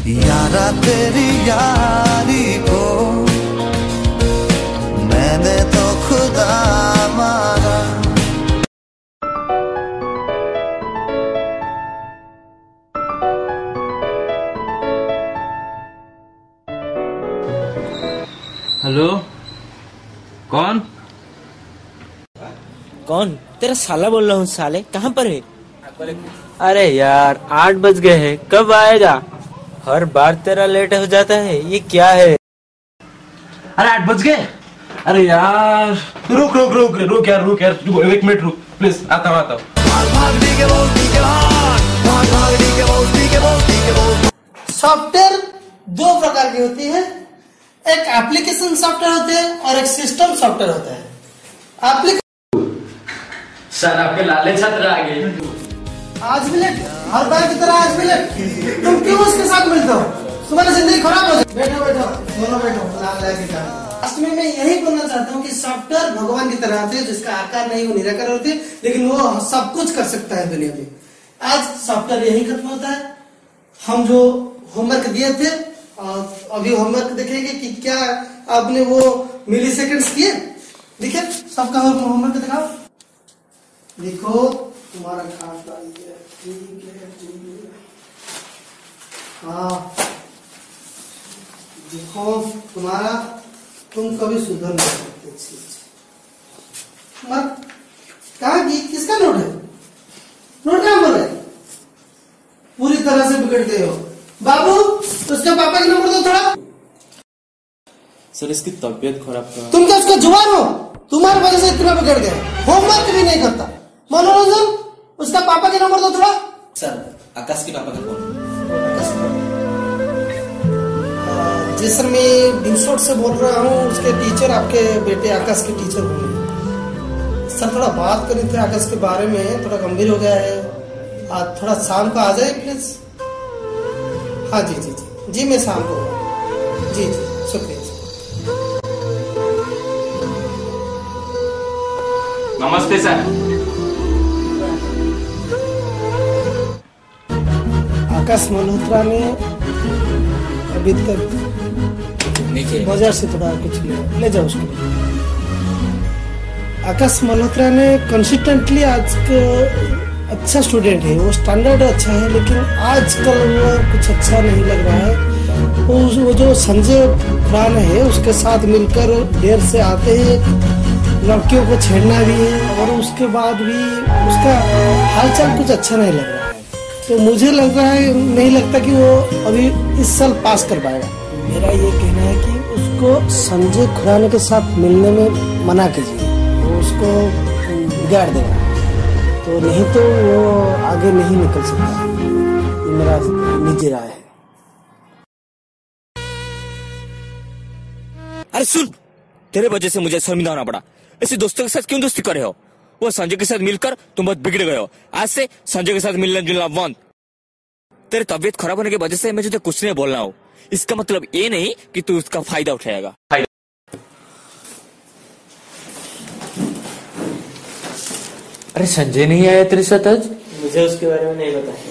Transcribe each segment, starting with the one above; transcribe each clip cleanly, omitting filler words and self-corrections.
यारा तेरी यारी को मैंने तो खुदा माना। हेलो, कौन? कौन? तेरा साला बोल रहा हूँ। साले कहाँ पर है? अरे यार 8 बज गए हैं, कब आएगा? हर बार तेरा लेट हो जाता है, ये क्या है? अरे 8 बज गए। अरे यार रुक रुक रुक रुक यार, रुक यार, 1 मिनट रुक प्लीज, आता हूँ आता हूँ। सॉफ्टवेयर 2 प्रकार की होती है, एक एप्लीकेशन सॉफ्टवेयर होते हैं और एक सिस्टम सॉफ्टवेयर होता है। सर आपके लाले छात्र आ गए। आज भी लेट, हर बार की तरह आज भी लेट। तुम क्यों उसके साथ मिलते हो? तुम्हारी जिंदगी खराब हो जाए। बैठो बैठो, दोनों बैठो। लास्ट में मैं यही बोलना चाहता हूँ कि सॉफ्टवेयर भगवान की तरह होते हैं, जिसका आकार नहीं वो निराकार होते हैं, लेकिन वो सब कुछ कर सकता है दुनिया में। आज सॉफ्टवेयर यही खत्म होता है। हम जो होमवर्क दिए थे, अभी होमवर्क देखेंगे कि क्या आपने वो मिली सेकेंड्स किए। देखिए सबका होमवर्क दिखाओ। देखो तुम्हारा खाता ठीक है। हाँ देखो तुम्हारा, तुम कभी सुधर नहीं सकते चीज। कहा कि किसका नोट है? नोट क्या बोल रहे? पूरी तरह से बिगड़ गए हो बाबू। उसके पापा की नंबर दो थोड़ा। सर इसकी तबीयत खराब था। तुम क्या उसका जुबान हो? तुम्हारी वजह से इतना बिगड़ गए, होमवर्क भी नहीं करता। मनोरंजन, उसका पापा के नंबर दो थोड़ा। सर आकाश के पापा का कौन? जी सर, मैं बिनसोट से बोल रहा हूँ। उसके टीचर आपके बेटे आकाश के टीचर बोल। सर थोड़ा बात करी थी आकाश के बारे में, थोड़ा गंभीर हो गया है। आज थोड़ा शाम को आ जाए प्लीज। हाँ जी जी जी जी, मैं शाम को। जी जी शुक्रिया। नमस्ते सर। आकाश मल्होत्रा ने अभी तक बाजार से थोड़ा कुछ ले जाओ उसको। आकाश मल्होत्रा ने कंसिस्टेंटली आज अच्छा स्टूडेंट है, वो स्टैंडर्ड अच्छा है, लेकिन आजकल वो कुछ अच्छा नहीं लग रहा है। वो जो संजय खुराना है उसके साथ मिलकर देर से आते हैं, लड़कियों को छेड़ना भी है, और उसके बाद भी उसका हालचाल कुछ अच्छा नहीं लग रहा है। तो मुझे लग रहा है, नहीं लगता कि वो अभी इस साल पास कर पाएगा। मेरा ये कहना है कि उसको संजय खुराना के साथ मिलने में मना कीजिए, वो उसको बिगाड़ देगा। तो नहीं तो वो आगे नहीं निकल सकता। ये मेरा निजी राय है। अरे सुन, तेरे वजह से मुझे शर्मिंदा होना पड़ा। ऐसे दोस्तों के साथ क्यों दोस्ती कर रहे हो? वो संजय के साथ मिलकर तुम बहुत बिगड़ गए हो। आज से संजय के साथ मिलना जुलना बंद। तेरी तबीयत खराब होने की वजह से मैं तुझे कुछ नहीं बोलना हूँ। इसका मतलब ये नहीं कि तू उसका फायदा उठाएगा। अरे संजय नहीं आया तेरे साथ आज? मुझे उसके बारे में नहीं पता।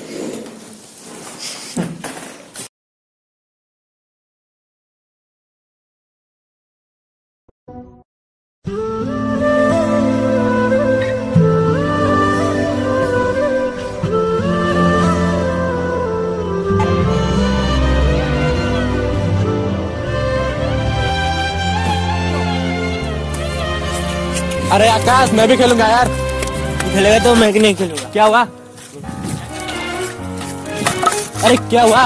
अरे आकाश, मैं भी खेलूंगा यार। खेलेगा तो मैं नहीं खेलूंगा। क्या हुआ? अरे क्या हुआ?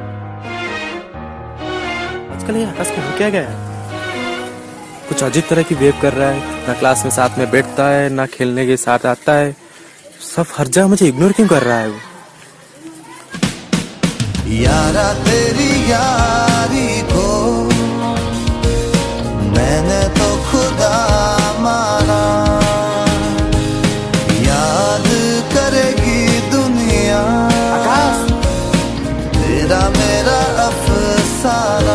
आजकल ये आकाश को हो क्या गया? कुछ अजीब तरह की वेव कर रहा है, ना क्लास में साथ में बैठता है, ना खेलने के साथ आता है। सब हर जगह मुझे इग्नोर क्यों कर रहा है वो? यारा तेरी यारी को मैंने तो खुदा माना। याद करेगी दुनिया आकाश, तेरा मेरा अफसाना।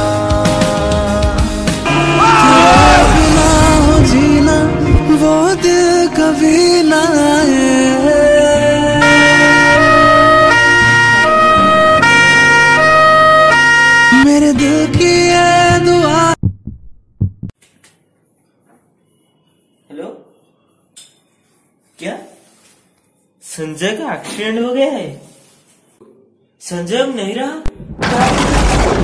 बिना हो जीना वो दिल कभी ना आए। संजय का एक्सीडेंट हो गया है। संजय अब नहीं रहा।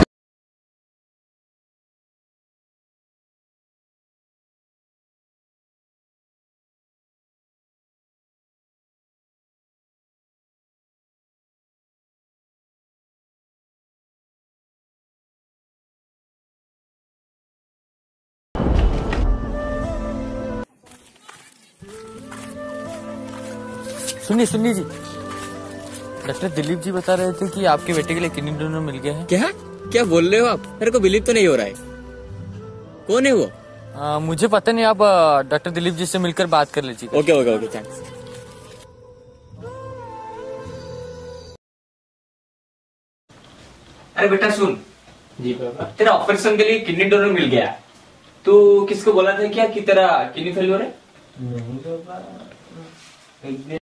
सुनिए जी, डॉक्टर दिलीप जी बता रहे थे कि आपके बेटे के लिए किडनी डोनर मिल गया है। क्या बोल रहे हो आप? मेरे को बिलीव तो नहीं हो रहा है। कौन है वो? मुझे पता नहीं, आप डॉक्टर दिलीप जी से मिलकर बात कर लीजिए। Okay thanks. अरे बेटा सुन। जी पापा। तेरा ऑपरेशन के लिए किडनी डोनर मिल गया। तू किसको बोला था क्या कि तेरा किडनी फेलियर है? नहीं पापा, एक दिन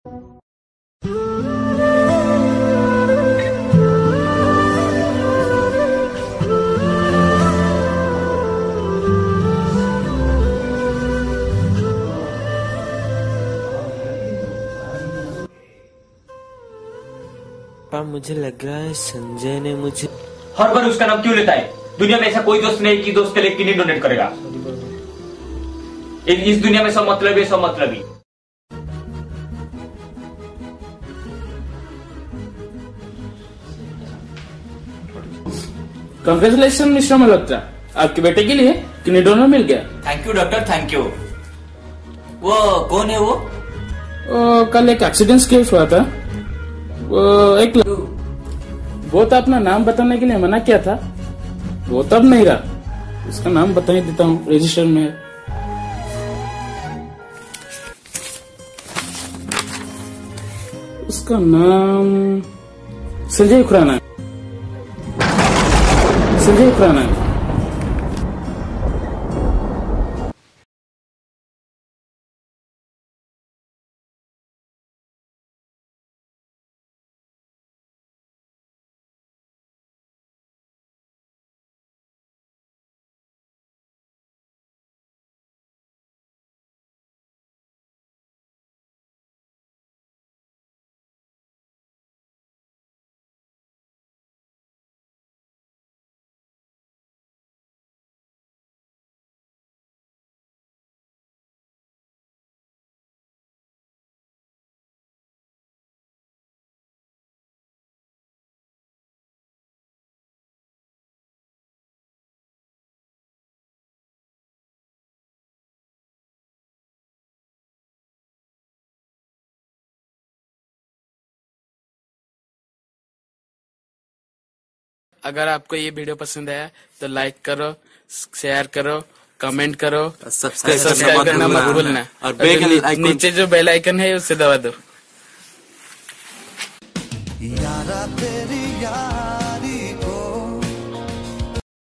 पर मुझे लग रहा है संजय ने मुझे हर बार उसका नाम क्यों लेता है? दुनिया में ऐसा कोई दोस्त नहीं कि दोस्त के लिए किडनी डोनेट करेगा। इस दुनिया में सब मतलब है, सब मतलब ही। कांग्रेचुलेशन मिस्टर मल्होत्रा, आपके बेटे के लिए किडनी डोनर मिल गया। Thank you doctor, thank you. वो कौन है वो? कल एक एक्सीडेंट केस हुआ था। वो तो अपना नाम बताने के लिए मना किया था। वो तब नहीं रहा। उसका नाम बता ही देता हूँ, रजिस्टर में है। उसका नाम संजय खुराना है। संजय खुराना है। अगर आपको ये वीडियो पसंद आया तो लाइक करो, शेयर करो, कमेंट करो, सब्सक्राइब करना मत भूलना और नीचे जो बेल आइकन है उसे दबा दो। यारा तेरी यार